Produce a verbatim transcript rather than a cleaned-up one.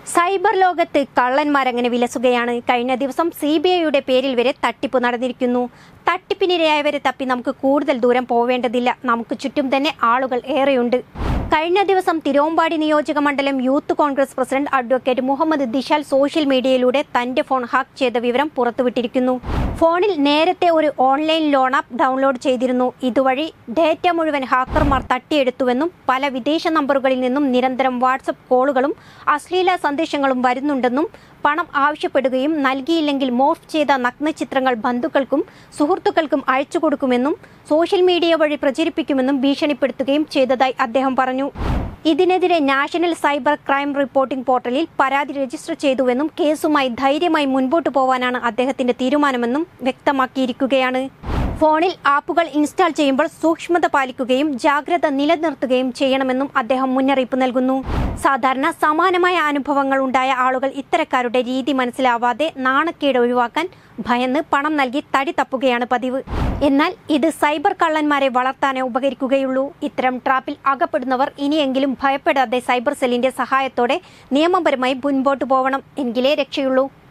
Cyber ലോകത്ത് കള്ളന്മാരങ്ങനെ വിലസുകയാണ്. കഴിഞ്ഞ ദിവസം സി ബി ഐയുടെ പേരിൽ വരെ തട്ടിപ്പ് നടന്നിരിക്കുന്നു. തട്ടിപ്പിനിരയായവരെ തപ്പി നമുക്ക് കൂടുതൽ ദൂരം പോവേണ്ടതില്ല. നമുക്ക് ചുറ്റും തന്നെ ആളുകൾ ഏറെയുണ്ട്. കഴിഞ്ഞ ദിവസം തിരുവമ്പാടി നിയോജക മണ്ഡലം youth Congress president advocate Muhammad Dishal social മീഡിയയിലൂടെ തന്റെ ഫോൺ ഹാക്ക് ചെയ്ത വിവരം പുറത്തുവിട്ടിരിക്കുന്നു. ഫോണിൽ നേരത്തെ ഒരു ഓൺലൈൻ ലോൺ ആപ്പ് ഡൗൺലോഡ് ചെയ്തിരുന്നു. ഇതുവഴി ഡേറ്റ മുഴുവൻ ഹാക്കർമാർ തട്ടിയെടുത്തുവെന്നും പല വിദേശ നമ്പറുകളിൽ നിന്നും നിരന്തരം വാട്സപ്പ് കോളുകളും അശ്ലീല സന്ദേശങ്ങളും വരുന്നുണ്ടെന്നും പണം ആവശ്യപ്പെടുകയും നൽകിയില്ലെങ്കിൽ മോർഫ് ചെയ്ത നഗ്നചിത്രങ്ങൾ ബന്ധുക്കൾക്കും സുഹൃത്തുക്കൾക്കും അയച്ചു കൊടുക്കുമെന്നും സോഷ്യൽ മീഡിയ വഴി പ്രചരിപ്പിക്കുമെന്നും ഭീഷണിപ്പെടുത്തുകയും ചെയ്തതായി അദ്ദേഹം പറഞ്ഞു. ഇതിനെതിരെ നാഷണൽ സൈബർ ക്രൈം റിപ്പോർട്ടിംഗ് പോർട്ടലിൽ പരാതി രജിസ്റ്റർ ചെയ്തുവെന്നും കേസുമായി ധൈര്യമായി മുൻപോട്ടു പോവാനാണ് അദ്ദേഹത്തിന്റെ തീരുമാനമെന്നും വ്യക്തമാക്കിയിരിക്കുകയാണ്. ഫോണിൽ ആപ്പുകൾ ഇൻസ്റ്റാൾ ചെയ്യുമ്പോൾ സൂക്ഷ്മത പാലിക്കുകയും ജാഗ്രത നിലനിർത്തുകയും ചെയ്യണമെന്നും അദ്ദേഹം മുന്നറിയിപ്പ് നൽകുന്നു. സാധാരണ സമാനമായ അനുഭവങ്ങൾ ഉണ്ടായ ആളുകൾ ഇത്തരക്കാരുടെ രീതി മനസ്സിലാവാതെ നാണക്കേട് ഒഴിവാക്കാൻ ഭയന്ന് പണം നൽകി തടി തപ്പുകയാണ് പതിവ്. എന്നാൽ ഇത് സൈബർ കള്ളന്മാരെ വളർത്താനേ ഉപകരിക്കുകയുള്ളൂ. ഇത്തരം ട്രാപ്പിൽ അകപ്പെടുന്നവർ ഇനിയെങ്കിലും ഭയപ്പെടാതെ സൈബർ സെല്ലിന്റെ സഹായത്തോടെ നിയമപരമായി മുൻപോട്ടു പോകണം. എങ്കിലേ രക്ഷയുള്ളൂ.